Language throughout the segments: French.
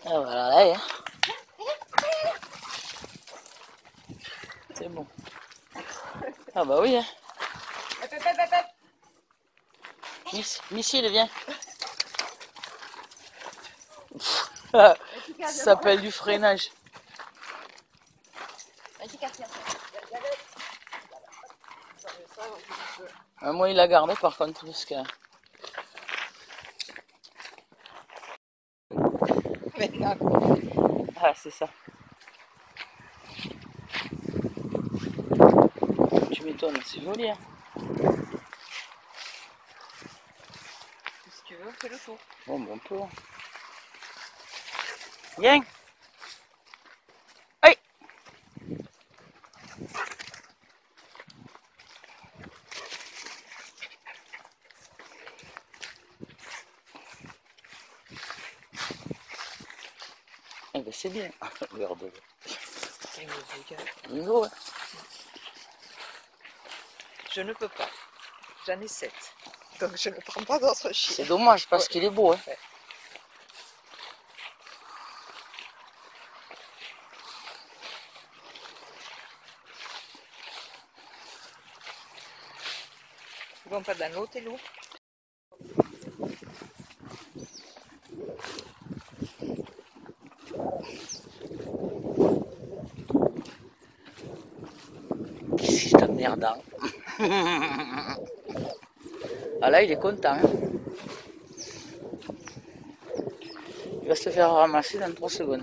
Ah voilà, là, hein. C'est bon. Ah bah oui, hein. Missile, viens. Ça s'appelle du freinage. Moi, il a gardé par contre, parce que... Ah, c'est ça. Tu m'étonnes, c'est joli, hein. Si tu veux, fais le tour. Bon, bon, on peut. Viens. Aïe. Eh ben, c'est bien. Regarde. Bingo, hein. Je ne peux pas. J'en ai 7. Donc je ne prends pas d'autres chiens. C'est dommage parce qu'il est beau, hein. Ouais. Ils vont pas dans l'eau, tes loups? Qu'est-ce qu'il t'emmerdant. Ah là, il est content, hein. Il va se faire ramasser dans 3 secondes.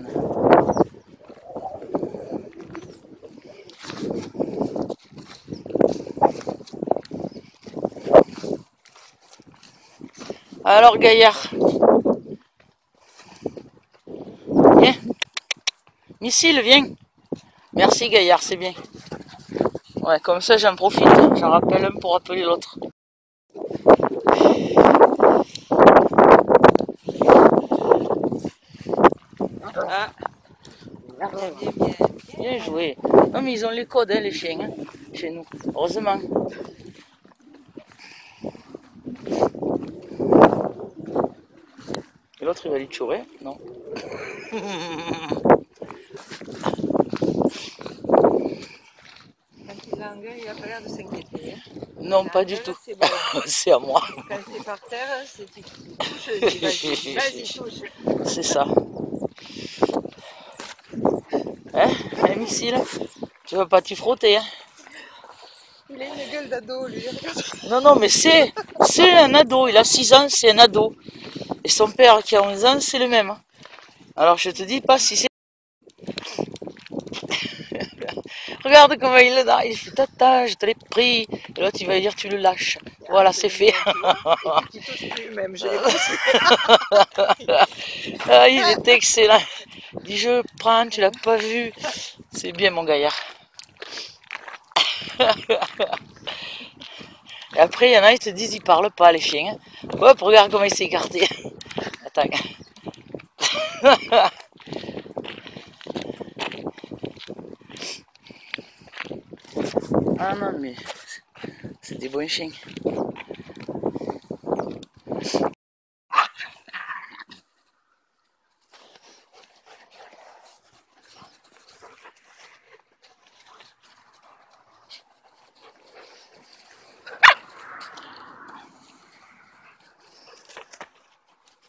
Alors, Gaillard. Viens. Missile, viens. Merci, Gaillard, c'est bien. Ouais, comme ça, j'en profite. J'en rappelle un pour appeler l'autre. Ah, Bien joué. Non, mais ils ont les codes, hein, les chiens, hein, chez nous. Heureusement. Et l'autre, il va lui chourer? Non. Quand il l'engueule, il a pas l'air de s'inquiéter. Hein. Non, pas du tout. C'est bon. C'est à moi. Quand c'est par terre, c'est tu touches, vas-y, touche. C'est ça. Hein, un missile? Tu vas pas t'y frotter, hein? Il a une gueule d'ado, lui. Non, non, mais c'est un ado. Il a 6 ans, c'est un ado. Et son père qui a 11 ans, c'est le même. Alors je te dis pas si c'est... Regarde comment il est là. Il fait tata, je te l'ai pris. Et l'autre, il va lui dire tu le lâches. Voilà, c'est fait. Il touche plus même, je l'ai poussé. Ah, il est excellent. Il dit je prends, tu l'as pas vu. C'est bien mon gaillard. Et après, il y en a, ils te disent, ils parlent pas, les chiens. Hop, regarde comment il s'est écarté. Attends. Ah non, mais c'est des bons chiens.